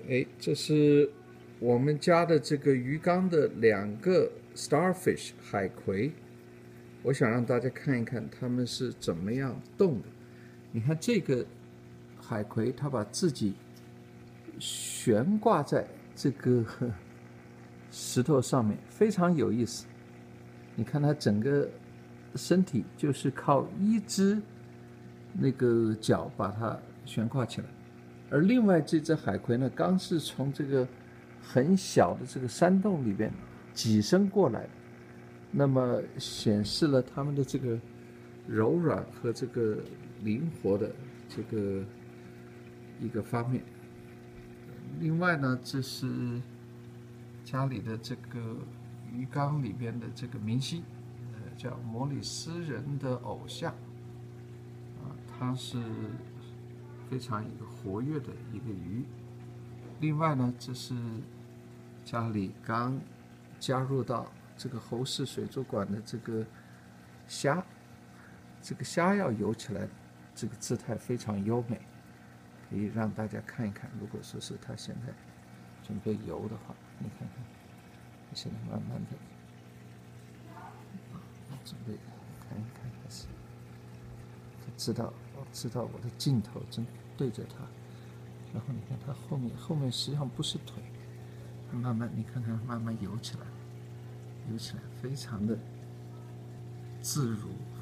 哎，这是我们家的这个鱼缸的2个 starfish 海葵，我想让大家看一看它们是怎么样动的。你看这个海葵，它把自己悬挂在这个石头上面，非常有意思。你看它整个身体就是靠一只那个脚把它悬挂起来，而另外这只海葵呢，刚是从这个很小的这个山洞里边挤身过来的，那么显示了它们的这个柔软和这个灵活的这个一个方面。另外呢，这是家里的这个鱼缸里边的这个明星，叫摩里斯人的偶像，它是非常一个活跃的一个鱼。另外呢，这是家里刚加入到这个侯氏水族馆的这个虾，这个虾要游起来，这个姿态非常优美，可以让大家看一看。如果说是它现在准备游的话，你看看，它现在慢慢的准备看一看，还是他知道我的镜头正对着他，然后你看他后面实际上不是腿，慢慢你看看慢慢游起来，非常的自如。